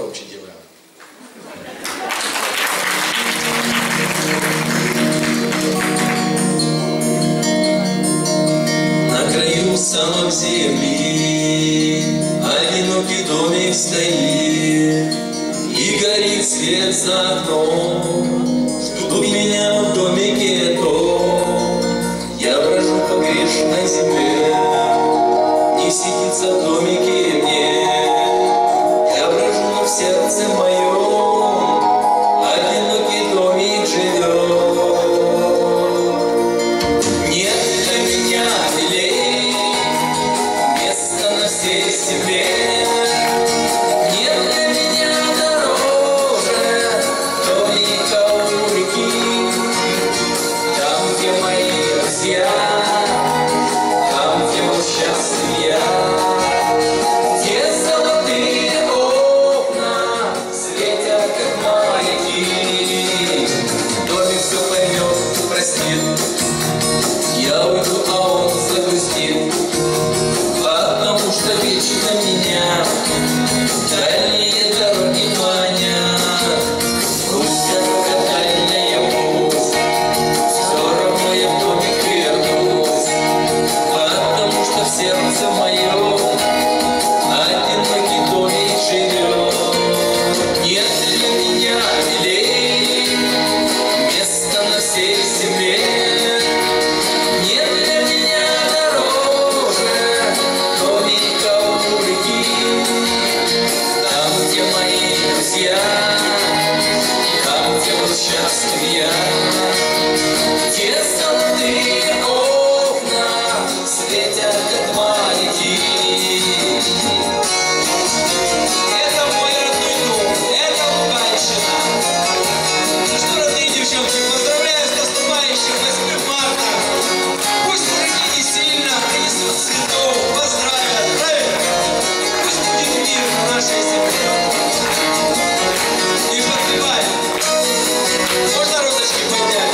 погромче делаем. На краю самом земли одинокий домик стоит, и горит свет за окном, ждут меня в домике том. Я брожу по грешной земле, не сидится в домике мне. Я брожу, но в сердце моем одинокий домик живет. Нет для меня милей места на всей земле. Нет для меня дороже домика у реки. Там, где мои друзья, там, где был счастлив я. Я уйду, а он загрустит, потому что вечно меня дальние дороги манят. Пусть дорога дальняя пусть, все равно я в домик вернусь, потому что в сердце моем одинокий домик живет. Нет для меня милей места на всей земле. Там, где был счастлив я, где золотые окна светят, как маяки. Это мой родной дом, это Луганщина. Ну что, родные девчонки, поздравляю с наступающим 8 марта. Пусть мужики не сильно принесут цветов, поздравят, правильно? Пусть будет мир на нашей земле. И подпеваем. Можно розочки поднять?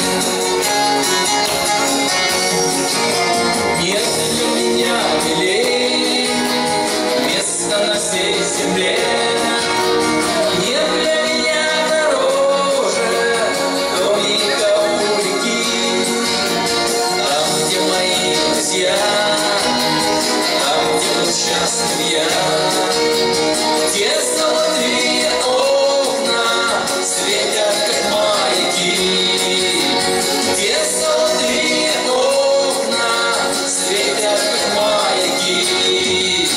Нет для меня милей места на всей земле. Нет для меня дороже домика у реки. Там, где мои друзья, там, где был счастлив я, где золотые окна светят, как маяки. Где золотые окна светят, как маяки.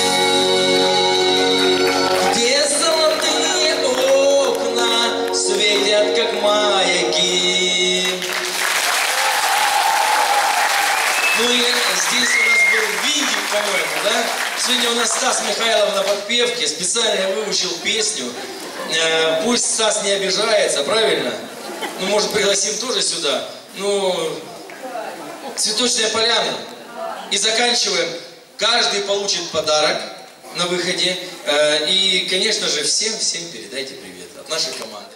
Где золотые окна светят, как маяки. Ну и здесь у нас был Винтик, по-моему, да? Сегодня у нас Стас Михайлов на подпевке, специально выучил песню. Пусть Стас не обижается, правильно? Ну, может, пригласим тоже сюда. Ну, цветочная поляна. И заканчиваем. Каждый получит подарок на выходе. И, конечно же, всем передайте привет от нашей команды.